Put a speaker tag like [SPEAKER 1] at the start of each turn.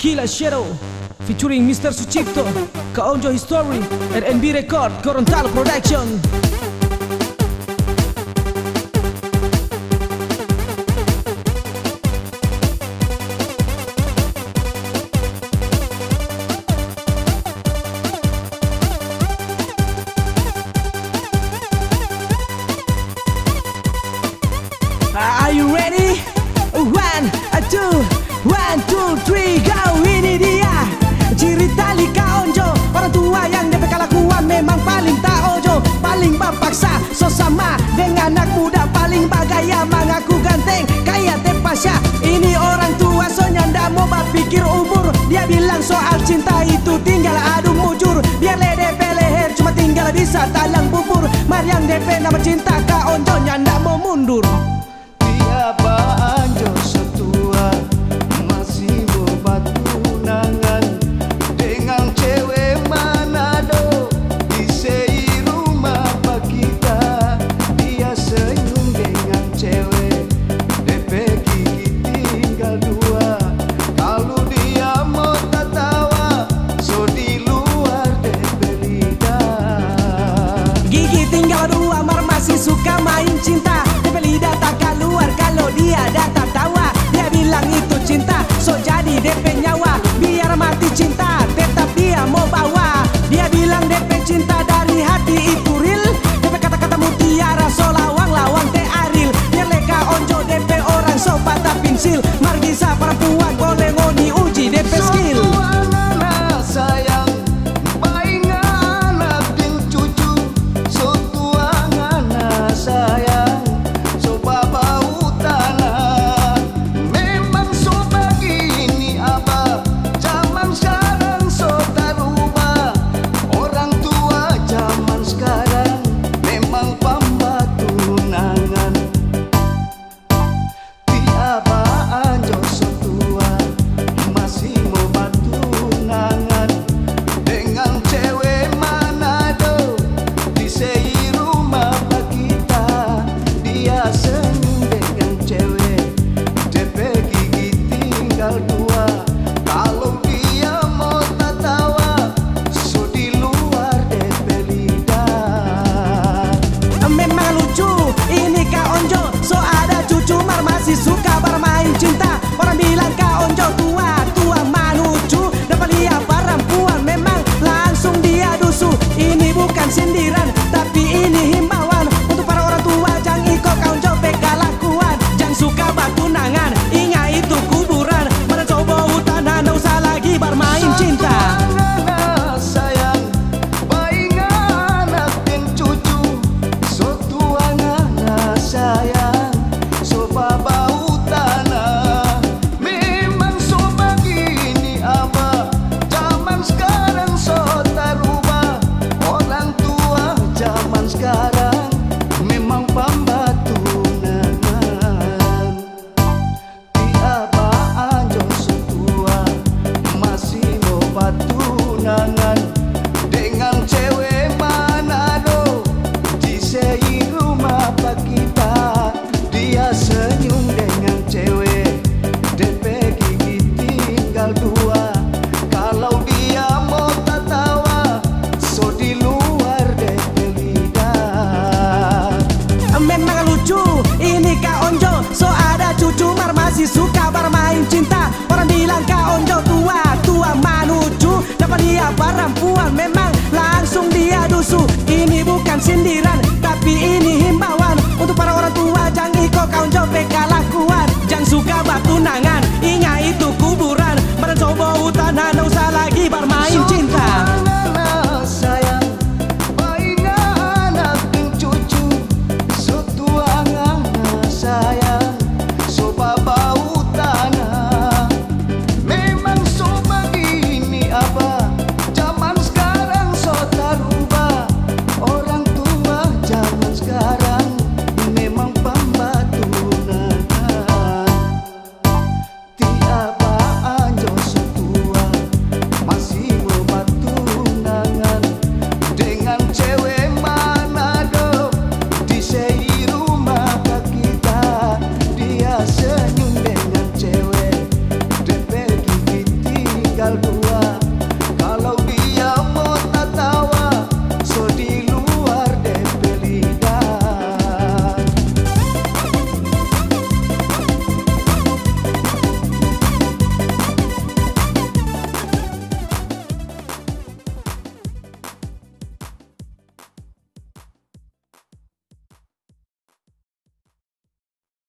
[SPEAKER 1] Killa Shadow featuring Mr. Sucipto, Kaonjo History, RNB Record, Gorontalo Production. Are you ready? 1, 2, 3, go! Ini dia cerita Lika Onjo, orang tua yang DP kelakuan memang paling tak ojo, paling bapaksa, so sama dengan anak muda, paling bagaya mengaku ganteng kayak Tepasya. Ini orang tua so nyanda mau berpikir umur, dia bilang soal cinta itu tinggal adu mujur, biar DP leher cuma tinggal bisa talang bubur. Mariang DP nama cinta Kak Onjo nyanda mau mundur.
[SPEAKER 2] Tiapa anjo setua masih berbatunangan dengan cewek Manado di rumah Pak kita. Dia senyum dengan cewek DP gigi tinggal 2. Kalau dia mau tertawa so di luar DP lidah.
[SPEAKER 1] Gigi tinggal 2 mar masih suka main cinta, DP lidah tak keluar kalau dia datang tawa. Dia bilang itu cinta, so jadi DP nyawa. Biar mati cinta, tetap dia mau bawa. Dia bilang DP cinta dari hati itu real. DP kata-kata mutiara, so lawang-lawang teh aril. Biar Leka Onjo DP orang so patah pensil. Margisa perempuan boleh ngoni uji DP skill.
[SPEAKER 2] Sayang
[SPEAKER 1] masih suka bermain cinta. Orang bilang Kak Onjo tua manucu, dapat lihat perempuan memang langsung dia dusu. Ini bukan sindiran,